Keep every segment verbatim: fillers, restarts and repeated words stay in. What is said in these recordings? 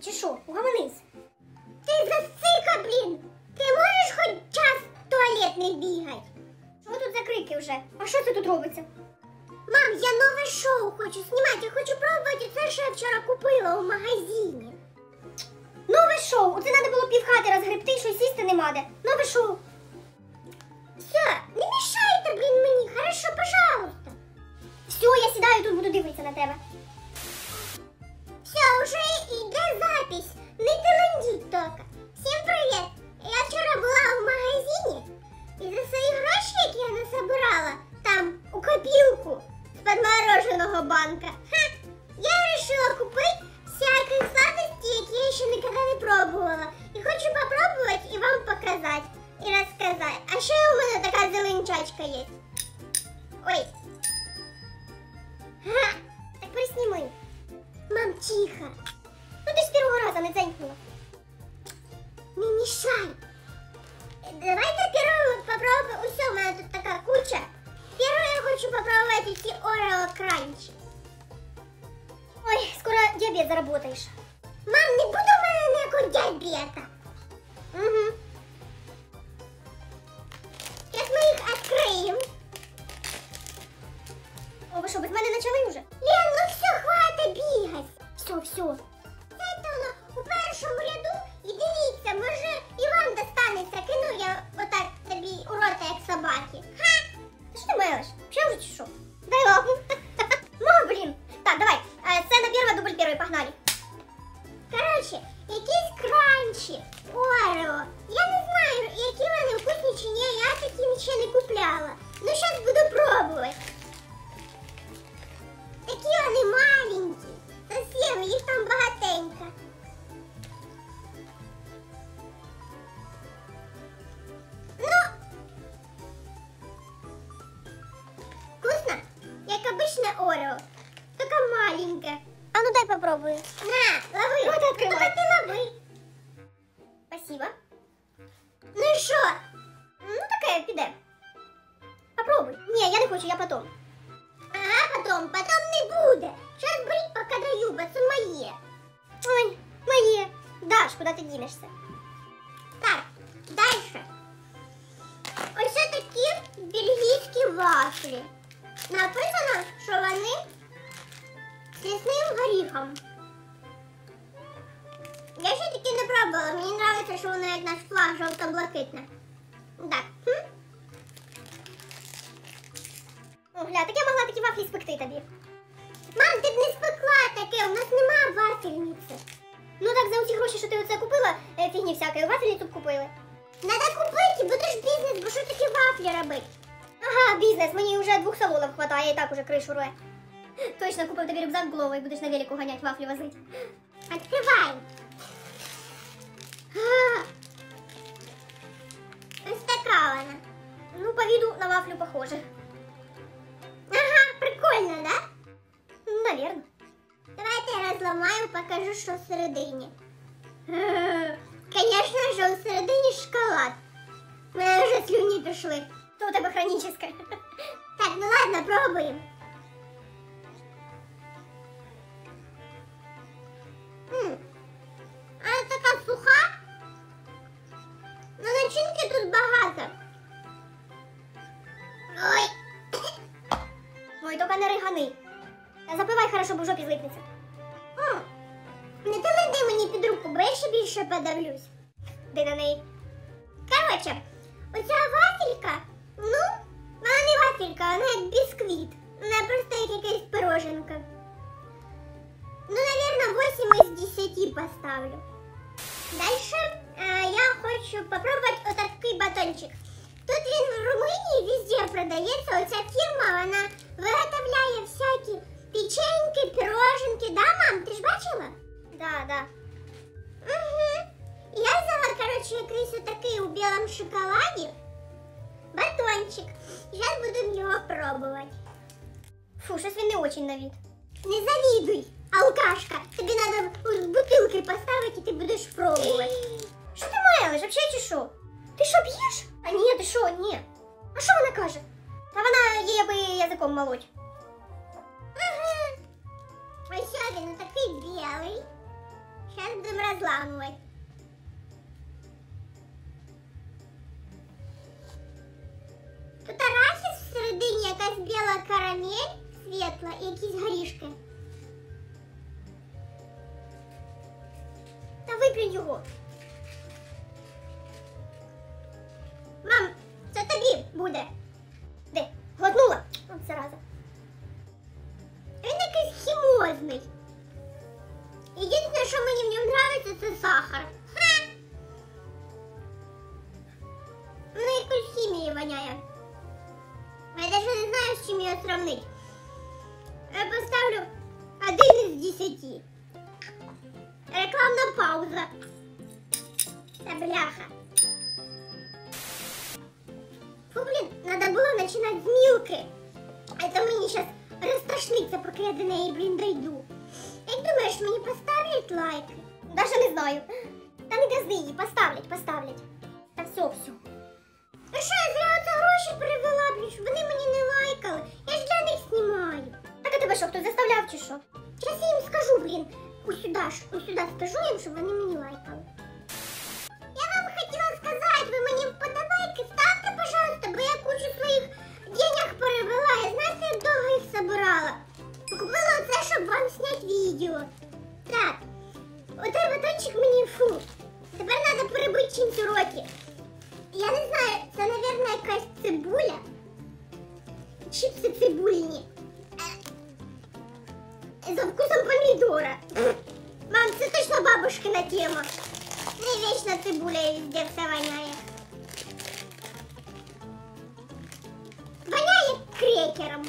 чи що? Угомонись. Ти засика, блін! Ти можеш хоч час в туалет не бігати? Що тут за крики вже? А що це тут робиться? Мам, я нове шоу хочу знімати, я хочу пробувати це, що я вчора купила у магазині. Нове шоу! Оце треба було півхати розгребти, що й сісти нема де. Нове шоу. Все, не мішайте, блін, мені, хорошо, пожалуйста. Все, я сідаю, тут буду дивитися на тебе. Все, уже йде запись. Не телендіть тільки. Всім привіт. Я вчора була в магазині і за свої гроші, які я насобирала, там, у копілку з подмороженого банка, ха, я вирішила купити всяких сладостей, які я ще ніколи не пробувала. І хочу попробувати і вам показати, і розказати. А ще у мене така зеленчачка є. Ой. Ха, так присніми. Мам, тихо. Ну ти ж з першого разу не дзенькнула. Не мешай. Давайте первым попробуем. Все, у меня тут такая куча. Первое я хочу попробовать эти Орео Кранчи. Ой, скоро диабет заработаешь. Мам, не буду у мене ніякого диабета. Угу. Сейчас мы их откроем. О, ви що, без мене почали вже? Лен, ну все, хватит бігать. Все, все. Це воно у першому ряду. І дивіться, може і вам достанеться. Кину я отак тобі у рота, як собаки. Ха! Що ти мелиш? Ще вже чи що? Дай лапу. Ма, блін. Так, давай. Сцена перша, дубль перший, погнали. Коротше, якісь кранчі, Орео. Я не знаю, які вони вкусні чи ні, я такі ще не купляла. Ну, зараз буду пробувати. Такі вони маленькі. Совсем, їх там багатенько. Ну, вкусно, як обичне Орео, тільки маленьке. А ну дай попробую. На, лови. Вот открывай. Ну, так ты лови. Спасибо. Ну и шо? Ну таке, піде. Попробуй. Ні, я не хочу, я потом. А потом, потом не буде. Сейчас брить, пока даю, бо це моє. Ой, моє. Даш, куди ти дінешся? Так, дальше. Ось такі бельгійські вафлі. Написано, що вони з лісним горіхом. Я ще таки не пробувала, мені подобається, що воно як наш флаг жовто-блакитне. Так. Хм? О, гля, так я могла такі вафлі спекти тобі. Мам, ти б не спекла таке, у нас нема вафельниці. Ну так, за усі гроші, що ти оце купила, е, фігні всякої, вафельницю б купили. Надо купити, будеш бізнес, бо що такі вафлі робити? Ага, бізнес, мені вже двох салонів хватає, і так уже кришу рве. Точно, купив тобі рюкзак головий, будеш на велику ганять, вафлі возить. Открывай. А, ось така вона. Ну, по виду на вафлю похоже. Ага, прикольно, да? Наверно. Давайте я розламаю, покажу, що всередині. Конечно же, всередині шоколад. У мене вже слюні пішли. То у тебе хронічне. Так, ну ладно, пробуємо. М, Вона така суха. Ну, начинки тут багато. Ой. Ой, тільки не ригани. Та запивай хорошо, бо в жопі злипнеться. М, Не теледи мені під руку, бо я ще більше подавлюсь. Дай на неї. Короче, оця вафелька, ну, вона не вафелька, вона як бісквіт. Вона просто як якась пироженка. Ну, наверное, восемь из десяти поставлю. Дальше э, я хочу попробовать вот такой батончик. Тут він в Румунії везде продається. Оця фірма, вона виготовляє всякі печеньки, пироженки. Да, мам, ти ж бачила? Да, да. Угу. Я взяла, короче, якийсь отакий у білому шоколаді батончик. Зараз будемо його пробувати. Фу, щось він не очень на вид. Не завідуй, алкашка. Тобі треба бутилки поставити, і ти будеш пробувати. Що ти маєш? Вообще чи що? Ти що, б'єш? А ні, ти що, ні. А що вона каже? Та вона їй аби язиком молоть. Ага. Ось він такий білий. Зараз будемо розламувати. Тут арахіс всередині, якась біла карамель світла і якісь горішки. Та виплюнь його. Мам, це тобі буде. Де? Глотнула? От зараза. Він якийсь хімозний. Єдине, що мені в ньому подобається, це сахар. Ха! Ну, якусь хімію воняє. Я навіть не знаю, з чим його сравнити. Я поставлю один із десяти. Рекламна пауза. Та бляха. Фу, блін, треба було починати з Мілки. А це мені зараз розташниться, поки я до неї, блін, дойду. Як думаєш, мені поставлять лайки? Даже не знаю. Та не газди її, поставлять, поставлять. Та все, все. А що, я зря оце гроші перевела, блін, щоб вони мені не лайкали. Я ж для них знімаю. Так а тебе що, хтось заставляв чи що? Зараз я їм скажу, блін, ось сюди ж, ось сюди скажу їм, щоб вони мені лайкали. Я вам хотіла сказати, ви мені вподобайки ставте, пожалуйста, бо я кучу своїх денег перевела. Я знаєте, як довго їх собирала. Купила оце, щоб вам зняти відео. Так, отой батончик мені фу. Тепер треба перебити чимсь уроки. Я не знаю, це, мабуть, якась цибуля. Чипси цибульні. За вкусом помідора. Мам, це точно бабушкина тема. Не вічно цибуля і везде все воняє. Воняє крекером.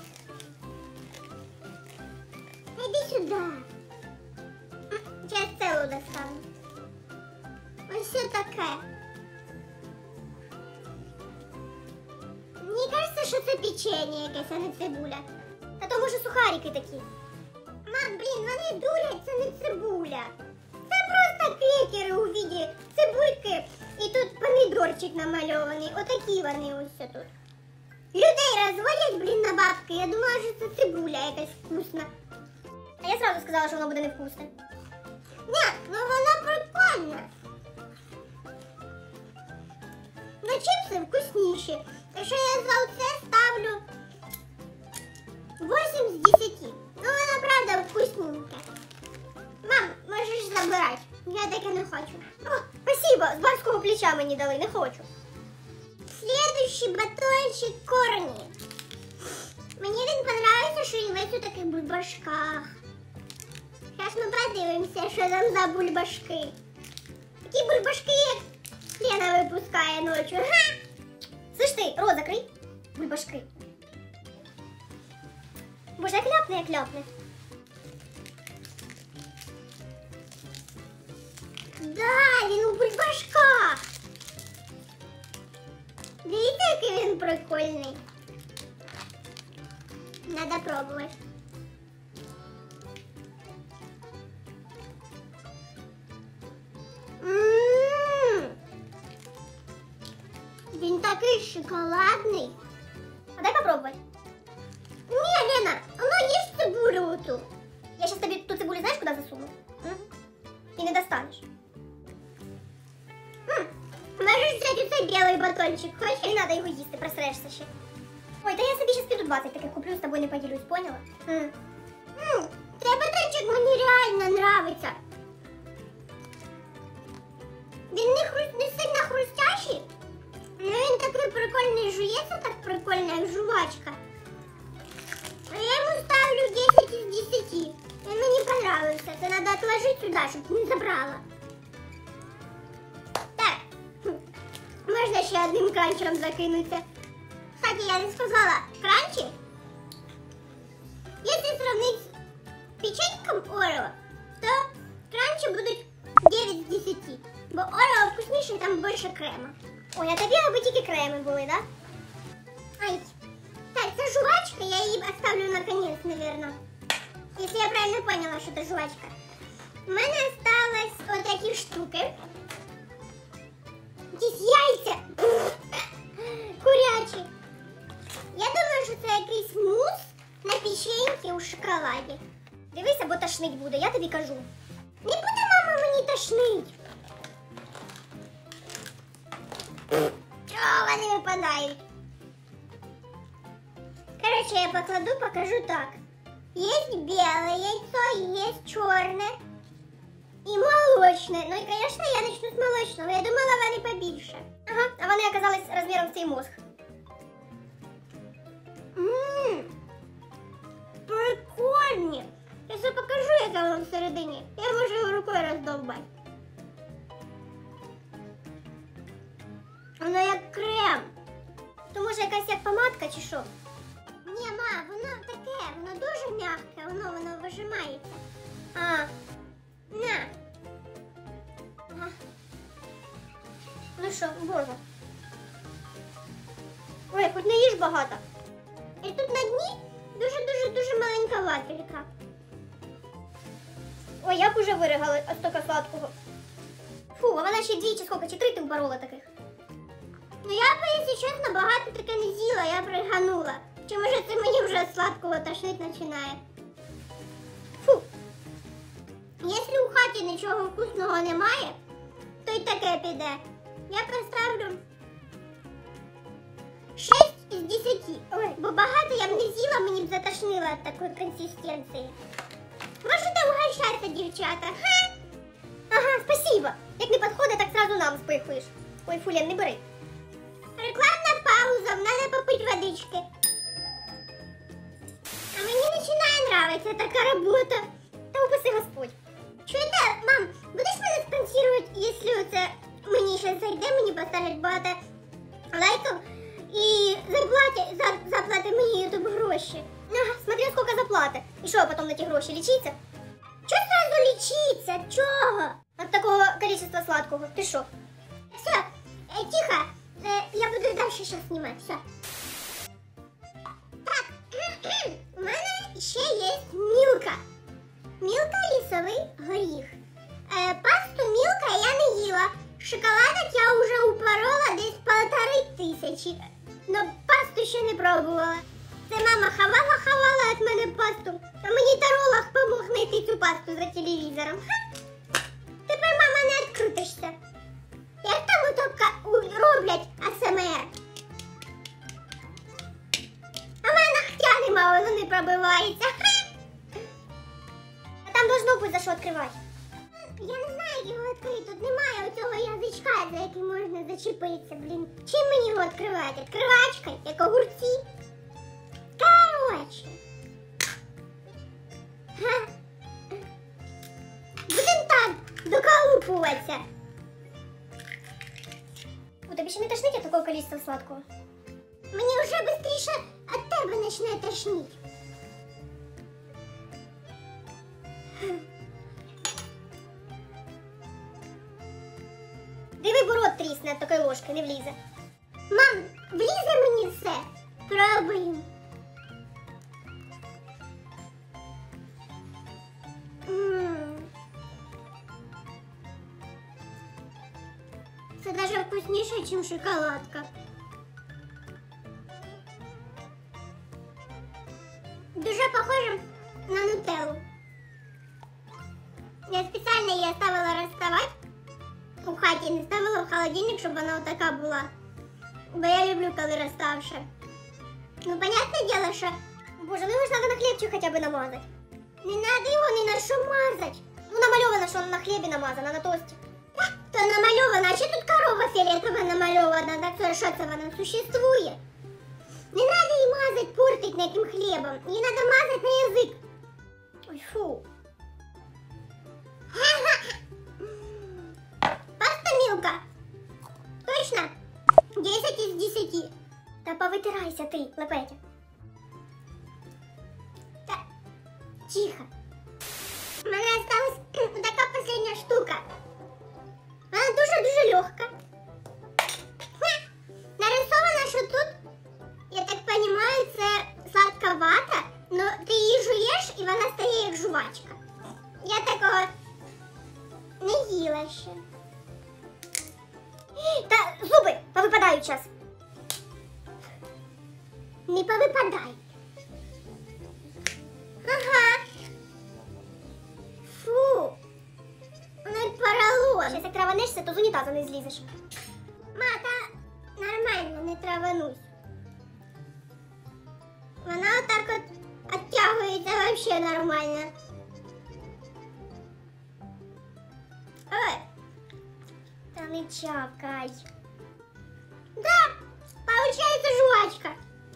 Іди сюди. Зараз целу достану. Ось все таке. Мені кажеться, що це печення якесь, а не цибуля. Та то може сухарики такі. Мам, блін, вони дурять, це не цибуля. Це просто крекери у віді цибульки і тут помідорчик намальований. Отакі вони ось тут. Людей розводять, блін, на бабки. Я думала, що це цибуля якась вкусна. А я сразу сказала, що воно буде невкусне. Ні, ну вона прикольна. Ну чипси вкусніші. Так що я за оце ставлю вісім з десяти. Ну вона правда вкусненька. Мам, можеш забирати. Я таке не хочу. О, спасибо, з барського плеча мені дали, не хочу. Следующий батончик корні. Мені він подобається, що він весь у таких бульбашках. Зараз ми подивимося, що там за бульбашки. Такі бульбашки, як Лена випускає ночі. Ага. Слиш ти, рот закрий. Бульбашки. Боже, як ляпне, як ляпне. Да, він у бульбашках. Дивіться, який він прикольний. Надо пробувати. Ммм. Він такий шоколадний. А дай попробувати. Ні, Лена, воно є цибулю оту. Я зараз тобі ту цибулю знаєш, куди засуну? Угу. І не достанеш. М, Можеш взяти цей білий батончик, хочеш? Не треба його їсти, просрешся ще. Ой, та я собі зараз піду двадцять таких куплю, з тобою не поділюсь, поняла? М. М, Цей батончик мені реально нравиться. Він не, хру... не сильно хрустящий, але він такий прикольний жується, так прикольно, як жувачка. А я йому ставлю десять із десяти. Він мені понравився. Це треба відложити сюди, щоб не забрала. Так, хм, можна ще одним кранчем закинутися. Кстати, я не сказала, кранчі, якщо сравнити з печеньком Орео, то кранчі будуть дев'ять з десяти. Бо Орео вкусніше, там більше крема. Ой, а тобі аби тільки креми були, да? Ай, так, це жувачка, я її оставлю на конец, наверное. Если я правильно поняла, что это жвачка. У мене осталось вот такі штуки. Якісь яйця. Курячі. Я думаю, що це якийсь мус на печеньки у шоколаді. Дивися, бо тошнить буде, я тобі кажу. Не буде, мам, випадають. Короче, я покладу, покажу так. Есть белое яйцо, есть черное и молочное. Ну и, конечно, я начну с молочного. Я думала, вони побільше. Ага, а вони оказались розміром в цей мозг. Ммм, прикольні. Я все покажу, яка воно всередині. Я можу його рукою роздовбати. Воно як крем. То може якась як помадка чи що? Ні, ма, воно таке, воно дуже м'яке, воно, воно вижимається. А, На. ага. Ну що, боже. Ой, хоч не їж багато. І тут на дні дуже-дуже-дуже маленька вафелька. Ой, я б уже виригала от стільки сладкого. Фу, а вона ще дві чи скільки, чи три ти упорола таких. Ну я б, якщо чесно, багато таке не з'їла, я приганула. Чи може це мені вже сладкого тошнить починає? Фу. Якщо у хаті нічого вкусного немає, то й таке піде. Я поставлю шість із десяти. Ой, бо багато я б не з'їла, мені б затошнило від такої консистенції. Можете угощатися, дівчата? Ха? Ага, спасибо. Як не підходить, так сразу нам спихуєш. Ой, фу, Лен, не бери. Рекламна пауза, надо попити водички. А мені починає нравиться така робота. Та упаси Господь. Чуєте, мам, будеш мене спонсорувати, якщо це мені ще зайде, мені поставлять багато лайків і заплатять, за, заплати мені ютуб гроші. Ага, смотри, скільки заплати. І що, потім на ті гроші лічиться? Чого сразу лічиться? Чого? От такого количества сладкого. Ти що? Все, э, тихо, э, я буду дальше сейчас снимать, все. Так, у мене ще є мілка. Мілка лісовий горіх. Е, пасту мілка я не їла. Шоколадок я вже упорола десь полтори тисячі. Но пасту ще не пробувала. Це мама хавала-хавала від мене пасту, а мені таролог помог знайти цю пасту за телевізором. Ха! Тепер, мама, не відкрутишся. Як там ото роблять а ес ем ер? А в мене ногтя нема, воно не пробивається. Ха! А там должно бути за що відкривати. Я не знаю, як його відкрити. Тут немає оцього язичка, за який можна зачепитися, блін. Чим мені його відкривати? Відкривачкою, як огурці? Короче. Ха. Будем так доколупуватися. У тебе ще не тошнить от такого количества сладкого? Мені вже швидше від тебе почне тошнити. Диви, бо рот трісне від такої ложки, не влізе. Мам, влізе мені все. Пробуємо. М. Це навіть вкусніше, ніж шоколадка. Дуже похоже на нутеллу. Я спеціально її оставила розставати у хаті, не ставила в холодильник, щоб вона така була. Бо я люблю, коли розставша. Ну, понятне діло, що Боже, ну його ж треба на хлібчик хоча б намазати. не треба його ні на що мазати. Ну намальовано, що на хлібі намазано, на тості. То намальовано, а ще тут корова фіолетова намальована, так що, що це вона существує? Не треба її мазати, портить на яким хлібом. Її треба мазати на язик. Ой, фу. Паста мілка. Точно? десять із десяти. Та повитирайся ти, Лепетя. Та... Тихо. У мене осталась така остання штука. Вона дуже-дуже легка. Нарисовано, що тут, я так розумію, це сладка вата, но ти її жуєш і вона стає як жувачка. Я такого не їла ще. Та зуби повипадають час. Не повипадай. Ага. Фу. Воно й поролон. Щас як траванешся, то з унітаза не злізеш. Мата, Нормально, не траванусь. Вона отак от оттягується вообще нормально. Ой. Та не чавкай. Да, получается жвачка.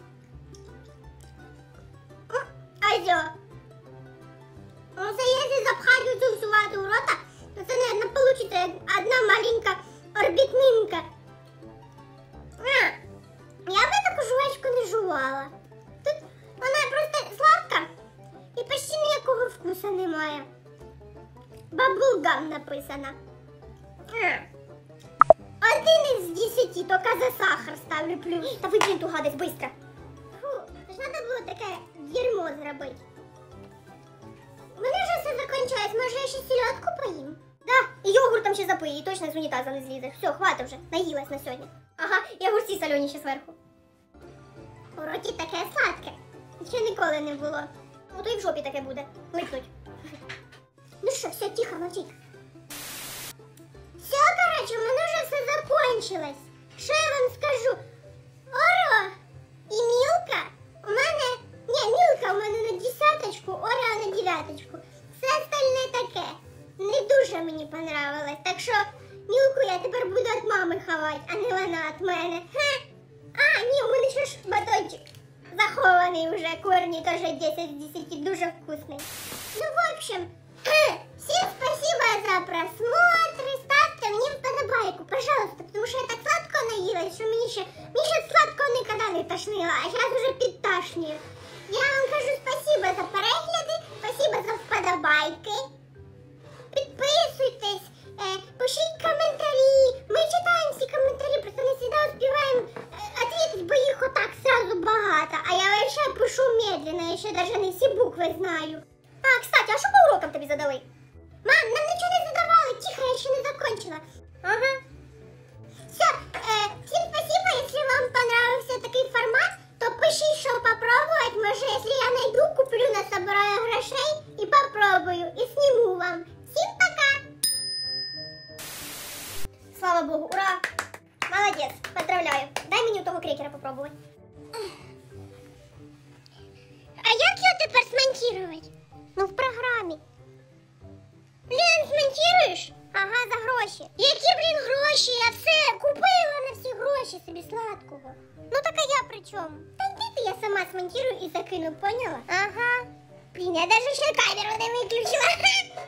Айзо. Ну, це якщо запхати цю всю вату в рота, то це, наверное, получится одна маленька орбітнинка. А, я би таку жвачку не жувала. Тут вона просто сладка і почти ніякого вкусу немає. Баблгам написано. А. Один із десяти, тільки за сахар ставлю плюс. Та викинь ту гадость, быстро. Фу, ж треба було таке дерьмо зробити. У мене вже все закінчилось, може я ще сільотку поїм? Да, і йогуртом ще запий, і точно з унітаза не злізе. Все, хватить вже, наїлась на сьогодні. Ага, і огурці солені ще зверху. У роті таке сладке. Ще ніколи не було. Ну то і в жопі таке буде. Липнуть. Ну що, все, тихо, мовчіть. Все, короче, у мене вже все закончилось. Що я вам скажу? Орео і Мілка у мене... Ні, Мілка у мене на десяточку, Орео на дев'яточку. Все остальне таке. Не дуже мені понравилось. Так що Мілку я тепер буду від мами ховати, а не вона від мене. Ха! А, ні, у мене ще ж батончик захований вже. Корні теж десять з десяти, дуже вкусний. Ну, в общем, всем спасибо за просмотр. Ставьте мне вподобайку, пожалуйста, потому что я так сладко наелась, что мне еще, мне еще сладко никогда не тошнило, а сейчас уже підтошнюю. Я вам кажу спасибо за перегляди, спасибо за вподобайки. Підписуйтесь, е, пишіть коментарі. Ми читаємо всі коментарі, просто не завжди успіваємо відповідати, бо їх отак сразу багато. А я вообще пишу медленно, я ще навіть не всі букви знаю. А, кстати, а що по урокам тобі задали? Мам, нам ничего не задавали, тихо, я еще не закончила. Ага. Все, э, всем спасибо, если вам понравился такой формат, то пишите, что попробовать. Может, если я найду, куплю, насобираю грошей и попробую, и сниму вам. Всем пока! Слава Богу, ура! Молодец, поздравляю. Дай мені у того крекера попробувати. А як його тепер смонтувати? Ну, в програмі. Лен, смонтируешь? Ага, за гроші. Які, блін, гроші? Я все купила на всі гроші собі сладкого. Ну, так а я при чому? Та йди, я сама смонтирую і закину, поняла? Ага. Блін, я даже ще камеру не виключила.